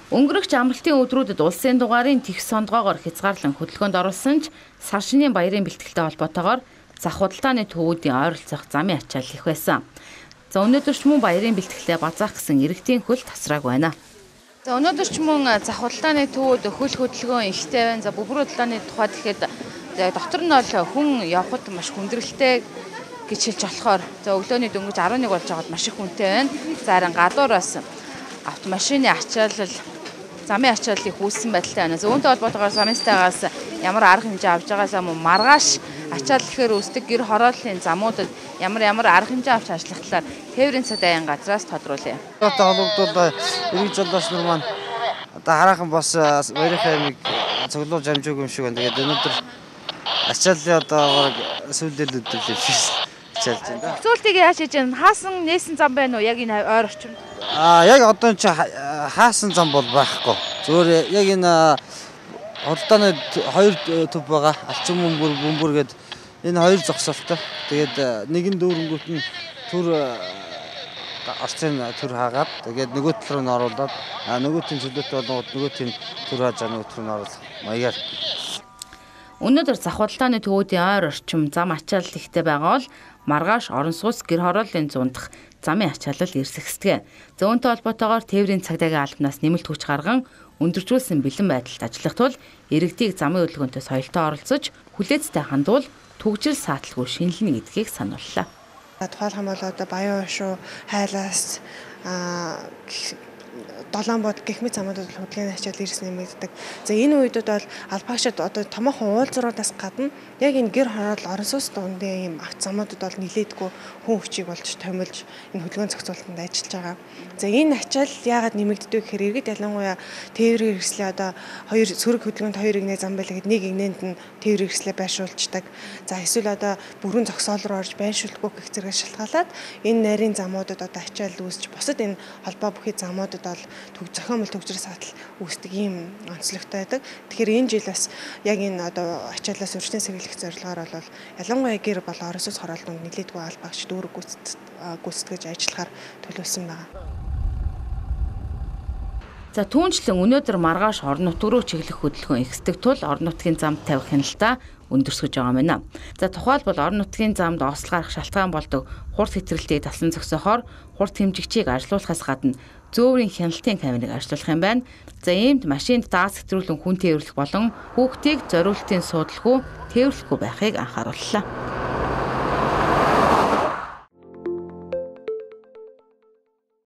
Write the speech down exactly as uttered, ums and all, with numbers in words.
Өнгөрөх амралтын өдрүүдэд улсын дугаарын тех сондгоогоор хязгаарлан хөдөлгөөнд оруулсан ч сар шинийн баярын бэлтгэлтэй холбоотойгоор зах худалдааны төвүүдийн ойролцоох замын ачаал их байсан. За өнөөдөр ч мөн баярын бэлтгэлтэй базаах гэсэн иргэдийн хөл тасрааг байна. За өнөөдөр ч мөн зах худалдааны төвүүд хөл хөдөлгөөн ихтэй байна. За бүбэр худалдааны тухайд гэхэд дотор нь бол хүн явхад маш хүндрэлтэй гэж хэлж болохоор за өглөөний дөнгөж арван нэг болж байгаад маш их хүнтэй байна. За харин гадуур бас автомашины ачаалал замын ачааллыг үүссэн байдалтай байна. Үүнтэй холбоотойгоор замынстайгаас ямар арга хэмжээ авч байгаасаа мөн маргааш ачаалал гэхээр үүсдэг гэр хорооллын замуудад ямар ямар арга хэмжээ авч ажиллах талаар тээврийн цад аян газраас тодруулъя. Одоо холбогдоод иргэд жолооч нар маань одоо хараахан бас баярын аймаг цуглуулж амжаагүй юм шиг байна. Тэгээд өнөөдөр ачааллын одоо сүүлдэл өдөр л биш ачаалж байна. Зөксүүлтийг яаж хийж байна? Хаасан нээсэн зам байна уу? Яг энэ ойр орчимд. Аа яг одоо чи хаасан зам бол байхгүй. Зөвөр яг энэ худалдааны хоёр төв байгаа. Алчин бөмбөр бөмбөр гээд энэ хоёр зогсоолтой. Тэгээд нэгэн дүүрэнгүүт нь түр орцын түр хаагаад тэгээд нөгөө талруу нь оруулаад а нөгөөтийн чөлөөтэй болгоод нөгөөтийн түр хааж байгаа нөгөө түр нь оруулах маягаар. Өнөөдөр зах худалдааны төвүүдийн ойр орчим зам ачаалал ихтэй байгаа бол маргааш орон сууц гэр хорооллын зундах замын ачаалал эрсэгсдэг. Зөөнтэй холбоотойгоор тээврийн цагдаагийн албанаас нэмэлт хүч гарган өндөржүүлсэн бэлэн байдалд ажиллах тул иргэдийг замын хөдөлгөөнтэй соёлтой оролцож хүлээцтэй хандвал түгжил сааталгүй шинэлнэ гэдгийг санууллаа. Тухайлбал одоо Баян Уушуу, Хайлаас Долоонбод гэх мэт замуудад хөдөлгөөний ачаал ирсэн нэмэгддэг. За энэ үедүүд бол албаагчид одоо томоохон уулзруудаас гадна яг энэ гэр хороол орон сууц дундын ийм авто замуудад бол нилээдгүй хүн хүчийг болж томилж энэ хөдөлгөөн зохицуулалтанд ажиллаж байгаа. За энэ ачаал яагаад нэмэгддэг гэхээр иргэд ялангуяа тээврийн хэрэгслээ одоо хоёр сөрөг хөдөлгөөнд хоёр игнээ зам байлаа гэхэд нэг игнээнд нь тээврийн хэрэгслээ байршуулцдаг. За эсвэл одоо бүрэн зогсоол руу орж байршуулдаггүй гэх зэрэг шалтгаалаад энэ нарийн замуудад одоо ачаал үүсч бусад энэ холбоо бүхий замуудад бол төг зохиомл төгжрөл саатал үүсдэг ийм онцлогтой байдаг. Тэгэхээр энэ жил бас яг энэ одоо ачааллаас өрчнөө сэргийлэх зорилгоор бол ялангуяа гэр бол орон сууц хорооллонд нэлээдгүй албаагч дүүрэг гүйцэтгэж ажиллахаар төлөвлөсөн байна. За түүнчлэн өнөөдөр маргааш орон нутг руу чиглэх хөдөлгөөн ихсдэг тул орон нутгийн замд тавих хяналтаа өндөрсгөж байгаа юм байна. За тухайлбал орон нутгийн замд осол гарах шалтгаан болдог хурд хэтрэлтийг таслан зогсоохоор хурд хэмжигчийг ажилуулахаас гадна зөөврийн хяналтын камерыг ажиллуулах юм байна. За иймд машинд даас хэтрүүлэн хүн тээвэрлэх болон хүүхдийг зориултын суудалгүй тээвэрлэхгүй байхыг анхаарууллаа.